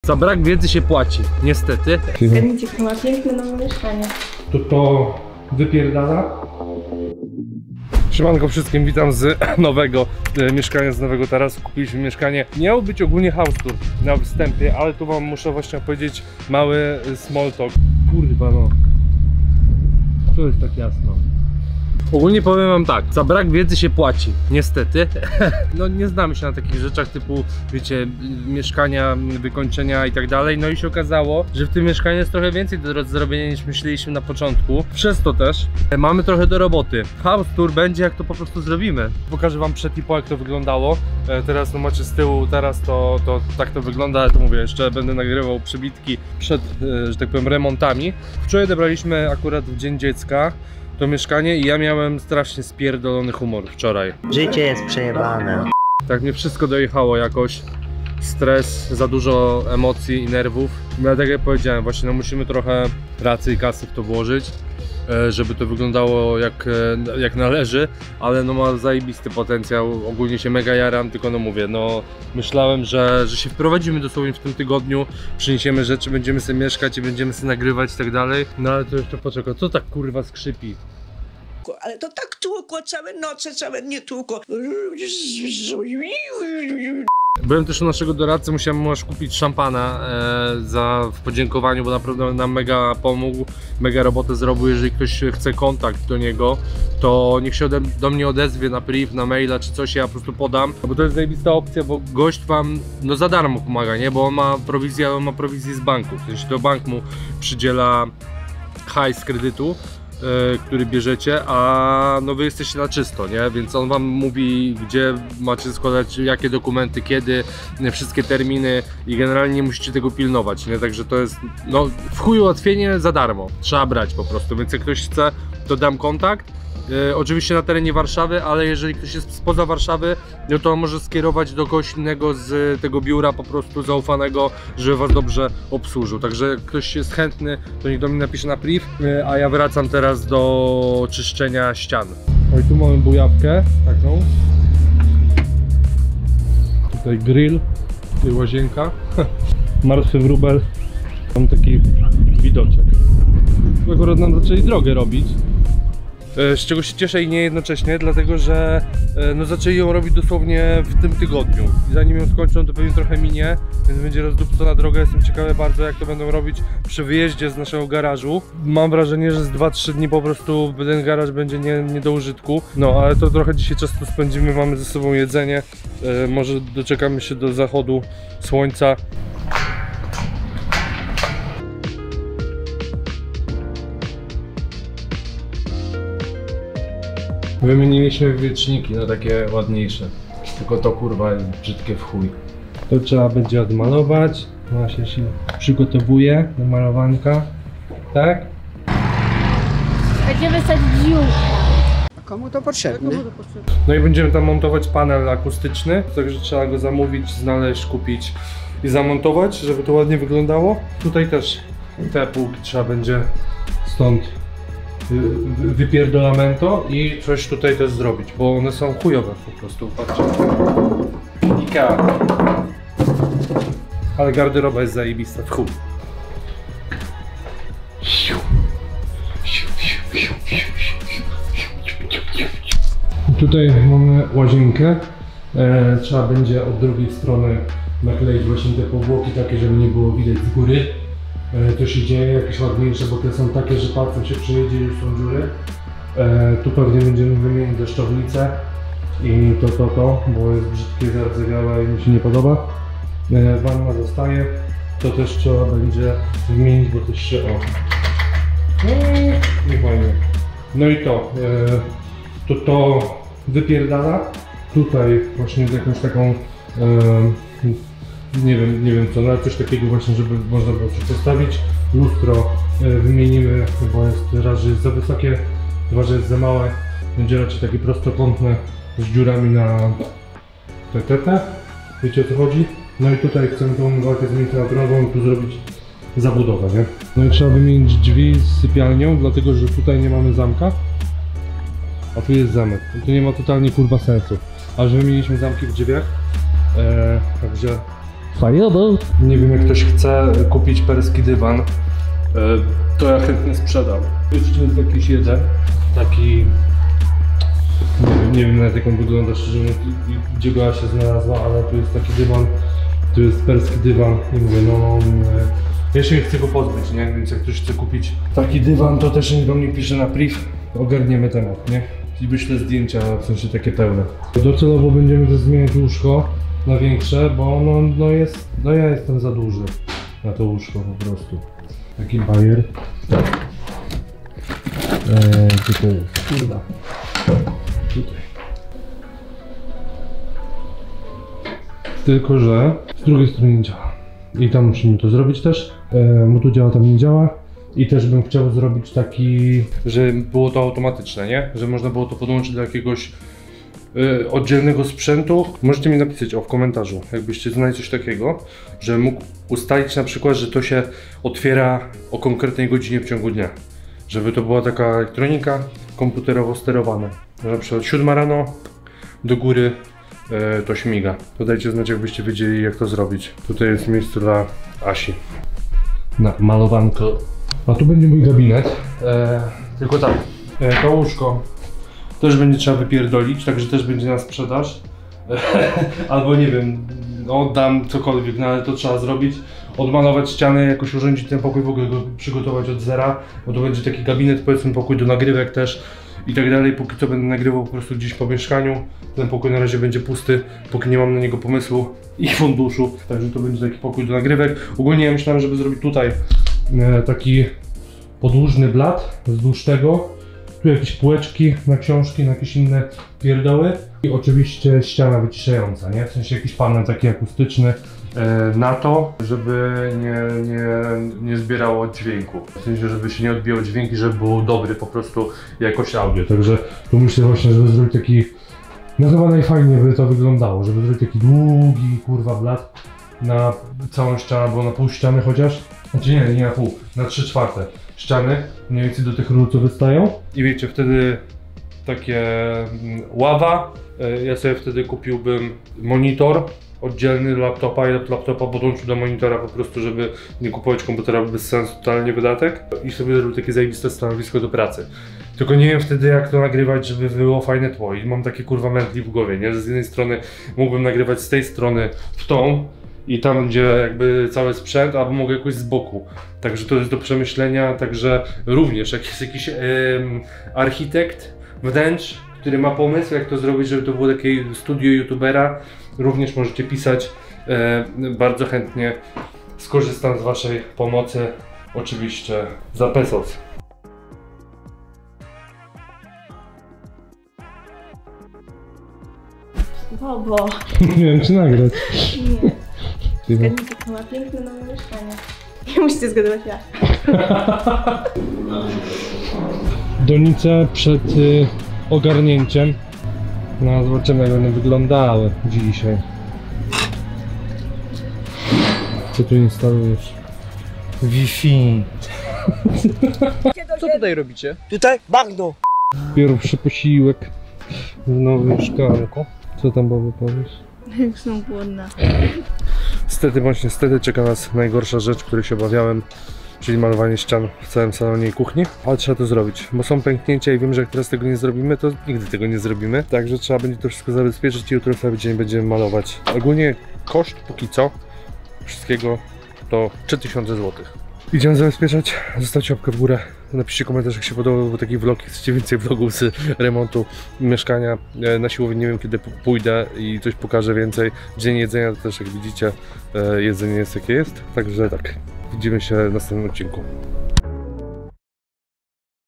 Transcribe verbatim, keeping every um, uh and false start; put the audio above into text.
Za brak wiedzy się płaci, niestety. Emicik ma piękne nowe mieszkanie. To to wypierdala. Siemanko wszystkim, witam z nowego e, mieszkania, z nowego tarasu. Kupiliśmy mieszkanie. Miał być ogólnie house tour na wstępie, ale tu wam muszę właśnie powiedzieć mały small talk. Kurwa no. To jest tak jasno. Ogólnie powiem wam tak, za brak wiedzy się płaci, niestety. No nie znamy się na takich rzeczach typu, wiecie, mieszkania, wykończenia i tak dalej. No i się okazało, że w tym mieszkaniu jest trochę więcej do zrobienia niż myśleliśmy na początku. Przez to też mamy trochę do roboty. House tour będzie, jak to po prostu zrobimy. Pokażę wam przed i po, jak to wyglądało. Teraz no macie z tyłu, teraz to, to tak to wygląda, ale to mówię, jeszcze będę nagrywał przebitki przed, że tak powiem, remontami. Wczoraj odebraliśmy akurat w Dzień Dziecka to mieszkanie i ja miałem strasznie spierdolony humor wczoraj. Życie jest przejebane. Tak mnie wszystko dojechało jakoś. Stres, za dużo emocji i nerwów. No, tak jak powiedziałem, właśnie no, musimy trochę pracy i kasy w to włożyć, żeby to wyglądało jak, jak należy, ale no ma zajebisty potencjał, ogólnie się mega jaram, tylko no mówię, no myślałem, że, że się wprowadzimy dosłownie w tym tygodniu, przyniesiemy rzeczy, będziemy sobie mieszkać i będziemy sobie nagrywać i tak dalej, no ale to jeszcze poczekaj, co tak kurwa skrzypi? Ale to tak tłukło całe noce, całe nie tłukło. Byłem też u naszego doradcy, musiałem mu aż kupić szampana e, za, w podziękowaniu, bo naprawdę nam mega pomógł, mega robotę zrobił. Jeżeli ktoś chce kontakt do niego, to niech się ode, do mnie odezwie na priv, na maila czy coś, ja po prostu podam. Bo to jest zajebista opcja, bo gość wam no za darmo pomaga, nie? Bo on ma prowizję, on ma prowizję z banku, w sensie to bank mu przydziela hajs z kredytu, który bierzecie, a no wy jesteście na czysto, nie? Więc on wam mówi, gdzie macie składać, jakie dokumenty, kiedy, wszystkie terminy i generalnie nie musicie tego pilnować, nie? Także to jest, no w chuj ułatwienie za darmo, trzeba brać po prostu, więc jak ktoś chce, to dam kontakt. E, oczywiście na terenie Warszawy, ale jeżeli ktoś jest spoza Warszawy, no to może skierować do kogoś innego z tego biura po prostu zaufanego, żeby was dobrze obsłużył. Także jak ktoś jest chętny, to niech do mnie napisze na priv, e, a ja wracam teraz do czyszczenia ścian. Oj, tu mamy bujawkę taką. Tutaj grill, tutaj łazienka. Martwy wróbel. Mam taki widoczek. Akurat nam zaczęli drogę robić. Z czego się cieszę i nie jednocześnie, dlatego że no, zaczęli ją robić dosłownie w tym tygodniu. I zanim ją skończą, to pewnie trochę minie, więc będzie rozdupcona droga. Jestem ciekawy bardzo, jak to będą robić przy wyjeździe z naszego garażu. Mam wrażenie, że z dwa trzy dni po prostu ten garaż będzie nie, nie do użytku. No ale to trochę dzisiaj czasu spędzimy, mamy ze sobą jedzenie. E, może doczekamy się do zachodu słońca. Wymieniliśmy wieczniki na takie ładniejsze, tylko to kurwa jest brzydkie w chuj. To trzeba będzie odmalować, właśnie się przygotowuje do malowanka, tak? Będziemy sadzić dziurę. Komu to potrzebne? No i będziemy tam montować panel akustyczny, także trzeba go zamówić, znaleźć, kupić i zamontować, żeby to ładnie wyglądało. Tutaj też te półki trzeba będzie stąd wypierdolamento i coś tutaj też zrobić, bo one są chujowe po prostu, patrzcie. Ikea. Ale garderoba jest zajebista, w chuj. Tutaj mamy łazienkę. E, trzeba będzie od drugiej strony nakleić właśnie te powłoki takie, żeby nie było widać z góry. To się dzieje, jakieś ładniejsze, bo te są takie, że palcem się przejedzie i już są dziury. E, tu pewnie będziemy wymienić deszczownicę i to, to, to, bo jest brzydkie, zardzewiałe i mi się nie podoba. E, wanna zostaje, to też trzeba będzie wymienić, bo też się o... Nie fajnie. No i to, e, to, to wypierdala. Tutaj właśnie z jakąś taką e, nie wiem, nie wiem co, no ale coś takiego właśnie, żeby można było coś postawić. Lustro e, wymienimy, bo jest raz, że jest za wysokie, dwa, że jest za małe. Będzie raczej takie prostokątne z dziurami na te, te, te. Wiecie o co chodzi? No i tutaj chcemy tą walkę zmienić na drogą i tu zrobić zabudowę, nie? No i trzeba wymienić drzwi z sypialnią, dlatego że tutaj nie mamy zamka, a tu jest zamek. I to nie ma totalnie kurwa sensu. A że wymieniliśmy zamki w drzwiach, e, także Fajowo. Nie wiem, jak ktoś chce kupić perski dywan, to ja chętnie sprzedam. Jeszcze jest jakiś jeden, taki... Nie wiem, nie wiem nawet jak on wygląda, szczerze mówiąc, gdzie go się znalazła, ale tu jest taki dywan, tu jest perski dywan i mówię, no... Ja się chcę go pozbyć, nie? Więc jak ktoś chce kupić taki dywan, to też niech do mnie pisze na priv, ogarniemy temat, nie? I wyślę zdjęcia, w sensie takie pełne. Docelowo będziemy też zmieniać łóżko na większe, bo no, no jest, no ja jestem za duży na to łóżko po prostu. Taki bajer. Eee, gdzie to jest? Kurwa. Tutaj. Tylko że z drugiej strony nie działa. I tam musimy to zrobić też, e, bo tu działa, tam nie działa. I też bym chciał zrobić taki, że było to automatyczne, nie? Że można było to podłączyć do jakiegoś y, oddzielnego sprzętu. Możecie mi napisać o w komentarzu, jakbyście znali coś takiego, że mógł ustalić na przykład, że to się otwiera o konkretnej godzinie w ciągu dnia. Żeby to była taka elektronika komputerowo sterowana. Że na przykład siódma rano do góry y, to śmiga. To dajcie znać, jakbyście wiedzieli, jak to zrobić. Tutaj jest miejsce dla Asi na malowanko. A tu będzie mój gabinet, e, tylko tak, e, to łóżko też będzie trzeba wypierdolić, także też będzie na sprzedaż. E, albo nie wiem, oddam cokolwiek, no ale to trzeba zrobić. Odmalować ściany, jakoś urządzić ten pokój, w ogóle go przygotować od zera, bo to będzie taki gabinet, powiedzmy pokój do nagrywek też i tak dalej. Póki co będę nagrywał po prostu gdzieś po mieszkaniu. Ten pokój na razie będzie pusty, póki nie mam na niego pomysłu i funduszu, także to będzie taki pokój do nagrywek. Ogólnie ja myślałem, żeby zrobić tutaj taki podłużny blat wzdłuż tego, tu jakieś półeczki na książki, na jakieś inne pierdoły i oczywiście ściana wyciszająca, nie? W sensie jakiś panel taki akustyczny e, na to, żeby nie, nie, nie zbierało dźwięku, w sensie, żeby się nie odbijał dźwięk i żeby był dobry po prostu jakość audio, także tu myślę właśnie, żeby zrobić taki, no chyba najfajniej by to wyglądało, żeby zrobić taki długi kurwa blat na całą ścianę, albo na pół ściany chociaż. Znaczy nie, nie na pół, na trzy czwarte ściany, mniej więcej do tych rur co wystają. I wiecie, wtedy takie ława, ja sobie wtedy kupiłbym monitor oddzielny laptopa i laptopa podłączył do monitora po prostu, żeby nie kupować komputera bez sensu, totalnie wydatek. I sobie zrobił takie zajebiste stanowisko do pracy. Tylko nie wiem wtedy jak to nagrywać, żeby było fajne tło i mam takie kurwa mętli w głowie, nie? Że z jednej strony mógłbym nagrywać z tej strony w tą, i tam będzie jakby cały sprzęt, albo mogę jakoś z boku. Także to jest do przemyślenia, także również jak jest jakiś e, architekt wnętrz, który ma pomysł, jak to zrobić, żeby to było takie studio youtubera, również możecie pisać. E, bardzo chętnie skorzystam z waszej pomocy, oczywiście za pesos. Bobo. Nie wiem, czy nagrać. Nie. Zgadnij, jak ma piękne nowe mieszkanie. Nie musicie zgadywać ja. Donice przed y, ogarnięciem. No zobaczymy, jak one wyglądały dzisiaj. Co tu instalujesz? Wi-Fi. Co tutaj robicie? Tutaj bagno. Pierwszy posiłek w nowym mieszkanku. Co tam Bobo powiesz? Jak są głodna. Niestety, bądź niestety czeka nas najgorsza rzecz, której się obawiałem, czyli malowanie ścian w całym salonie i kuchni, ale trzeba to zrobić, bo są pęknięcia i wiem, że jak teraz tego nie zrobimy, to nigdy tego nie zrobimy, także trzeba będzie to wszystko zabezpieczyć i jutro cały dzień będziemy malować. Ogólnie koszt póki co wszystkiego to trzy tysiące złotych. Idziemy zabezpieczać, zostawcie łapkę w górę, napiszcie komentarz, jak się podobał taki vlog, chcecie więcej vlogów z remontu mieszkania. Na siłowni nie wiem kiedy pójdę i coś pokażę więcej. Dzień jedzenia to też jak widzicie jedzenie jest jakie jest, także tak, widzimy się w następnym odcinku.